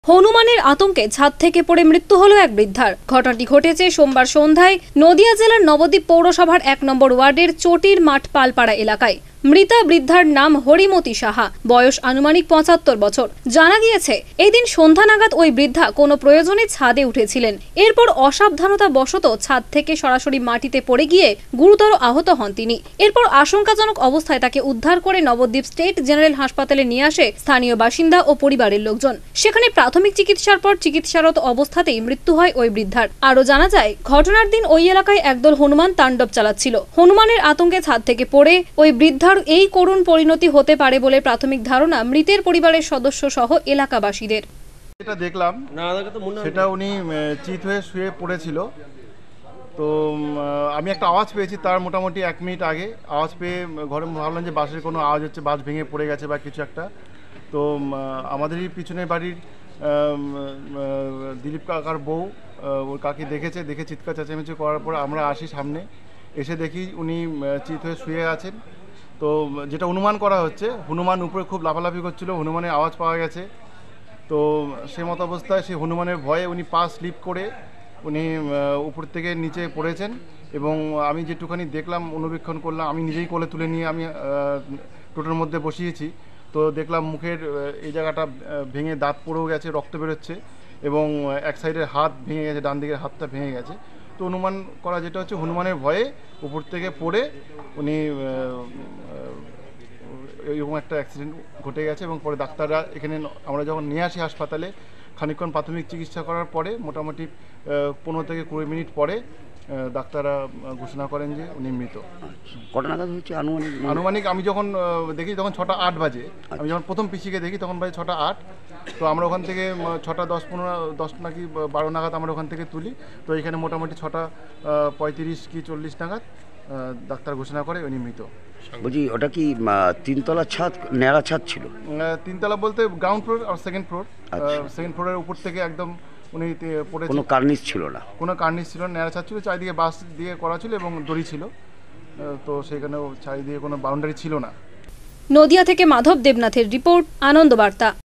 হনুমানের আতঙ্কে ছাদ থেকে পড়ে মৃত্যু হলো এক বৃদ্ধার। ঘটনাটি ঘটেছে সোমবার সন্ধ্যায় নদিয়া জেলার নবদ্বীপ পৌরসভার ১ নম্বর ওয়ার্ডের চটির মাঠ পালপাড়া এলাকায়। মৃতা বৃদ্ধার নাম হরিমতি সাহা, বয়স আনুমানিক ৭৫ বছর। জানা গিয়েছে এই দিন সন্ধ্যা নাগাদ ওই বৃদ্ধা কোনো প্রয়োজনে ছাদে উঠেছিলেন। এরপর অসাবধানতা বশত ছাদ থেকে সরাসরি মাটিতে পড়ে গিয়ে গুরুতর আহত হন তিনি। এরপর আশঙ্কাজনক অবস্থায় তাকে উদ্ধার করে নবদ্বীপ স্টেট জেনারেল হাসপাতালে নিয়ে আসে স্থানীয় বাসিন্দা ও পরিবারের লোকজন। সেখানে প্রাথমিক চিকিৎসার পর চিকিৎসারত অবস্থাতেই মৃত্যু হয় ওই বৃদ্ধার। আরও জানা যায়, ঘটনার দিন ওই এলাকায় একদল হনুমান তাণ্ডব চালাচ্ছিল। হনুমানের আতঙ্কে ছাদ থেকে পড়ে ওই বৃদ্ধার এই করুণ পরিণতি হতে পারে বলে প্রাথমিক ধারণা মৃতের পরিবারের সদস্য সহ এলাকাবাসীদের। যেটা দেখলাম সেটা উনি চিত হয়ে শুয়ে পড়েছিল। তো আমি একটা আওয়াজ পেয়েছি তার মোটামুটি ১ মিনিট আগে। আওয়াজ পেয়ে ঘরে ভাবলাম যে বাসের কোনো আওয়াজ হচ্ছে, বাস ভেঙে পড়ে গেছে বা কিছু একটা। তো আমাদেরই পিছনের বাড়ির দিলীপ কাকার বউ ওর কাকি দেখেছে, দেখে চিৎকার চেঁচামেচি করার পর আমরা আসি সামনে। এসে দেখি উনি চিত হয়ে শুয়ে আছেন। তো যেটা অনুমান করা হচ্ছে, হনুমান উপরে খুব লাফালাফি করছিল, হনুমানের আওয়াজ পাওয়া গেছে। তো সে মতো অবস্থায় সেই হনুমানের ভয়ে উনি পা স্লিপ করে উনি উপর থেকে নিচে পড়েছেন। এবং আমি যেটুখানি দেখলাম, অনুবীক্ষণ করলাম, আমি নিজেই কোলে তুলে নিয়ে আমি টোটোর মধ্যে বসিয়েছি। তো দেখলাম মুখের এই জায়গাটা ভেঙে দাঁত পড়েও গেছে, রক্ত বেরোচ্ছে এবং এক সাইডের হাত ভেঙে গেছে, ডান দিকের হাতটা ভেঙে গেছে। তো অনুমান করা যেটা হচ্ছে হনুমানের ভয়ে উপর থেকে পড়ে উনি এরকম একটা অ্যাক্সিডেন্ট ঘটে গেছে। এবং পরে ডাক্তাররা এখানে আমরা যখন নিয়ে আসি হাসপাতালে, খানিকক্ষণ প্রাথমিক চিকিৎসা করার পরে মোটামুটি ১৫ থেকে ২০ মিনিট পরে ডাক্তাররা ঘোষণা করেন যে উনি মৃত। কটা নাগাদ হচ্ছে আনুমানিক আমি যখন দেখি তখন ৬টা ৮ বাজে। আমি যখন প্রথম পিসিকে দেখি তখন বাজে ৬টা ৮। তো আমরা ওখান থেকে ৬টা ১০ নাকি ১২ নাগাদ আমরা ওখান থেকে তুলি। তো এখানে মোটামুটি ৬টা ৩৫ কি ৪০ নাগাদ ডাক্তার ঘোষণা করে উনি মৃত। বলছি, ওটা কি তিনতলা ছাদ, ন্যাড়া ছাদ ছিল? তিনতলা বলতে গ্রাউন্ড ফ্লোর আর সেকেন্ড ফ্লোর। সেকেন্ড ফ্লোরের উপর থেকে একদম উনি পড়েছে। কোনো কার্নিশ ছিল না? কোনো কার্নিশ ছিল না, ন্যাড়া ছাদ ছিল, চারিদিকে বাঁশ দিয়ে করা ছিল এবং দড়ি ছিল। তো সেখানেও চারিদিকে কোনো বাউন্ডারি ছিল না। নদিয়া থেকে মাধব দেবনাথের রিপোর্ট, আনন্দবার্তা।